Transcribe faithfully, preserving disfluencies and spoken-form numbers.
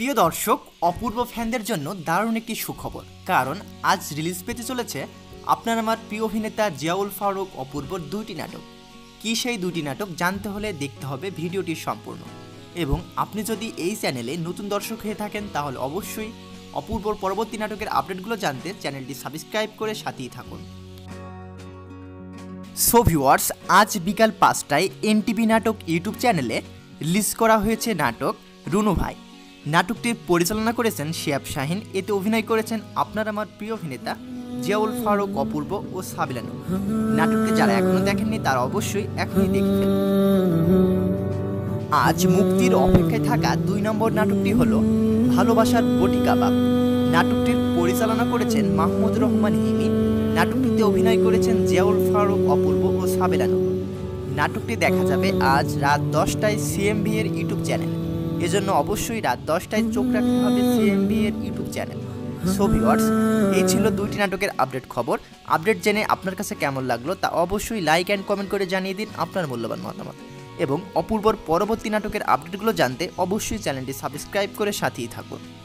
প্রিয় দর্শক, অপূর্ব ফ্যানদের জন্য দারুণ একটি সুখবর, কারণ আজ রিলিজ পেতে চলেছে আপনার আমার প্রিয় অভিনেতা জিয়াউল ফারুক অপূর্বর দুইটি নাটক। কি সেই দুটি নাটক জানতে হলে দেখতে হবে ভিডিওটি সম্পূর্ণ। এবং আপনি যদি এই চ্যানেলে নতুন দর্শক হয়ে থাকেন তাহলে অবশ্যই অপূর্বর পরবর্তী নাটকের আপডেটগুলো জানতে চ্যানেলটি সাবস্ক্রাইব করে সাথেই থাকুন। সো ভিউয়ার্স, আজ বিকাল পাঁচটায় এনটিভি নাটক ইউটিউব চ্যানেলে রিলিজ করা হয়েছে নাটক রুনু ভাই। নাটকটির পরিচালনা করেছেন শিয়াব শাহিন। এতে অভিনয় করেছেন আপনার আমার প্রিয় অভিনেতা জিয়াউল ফারুক অপূর্ব ও সাবিলানু। নাটকটি যারা এখনো দেখেননি তারা অবশ্যই এখনই দেখে ফেলুন। আজ মুক্তির অপেক্ষায় থাকা দুই নম্বর নাটকটি হলো ভালোবাসার বটি কাবাব। নাটকটির পরিচালনা করেছেন মাহমুদ রহমান হিমি। নাটকটিতে অভিনয় করেছেন জিয়াউল ফারুক অপূর্ব ও সাবিলানু। নাটকটি দেখা যাবে আজ রাত দশটায় সিএমভি এর ইউটিউব চ্যানেল। এজন্য অবশ্যই রাত দশটায় চোখ রাখতে হবে সিএমভি এর ইউটিউব চ্যানেল। সো ভিউয়ার্স, এই ছিল দুইটি নাটকের আপডেট খবর। আপডেট জেনে আপনার কাছে কেমন লাগলো তা অবশ্যই লাইক অ্যান্ড কমেন্ট করে জানিয়ে দিন আপনার মূল্যবান মতামত। এবং অপূর্বর পরবর্তী নাটকের আপডেটগুলো জানতে অবশ্যই চ্যানেলটি সাবস্ক্রাইব করে সাথেই থাকুন।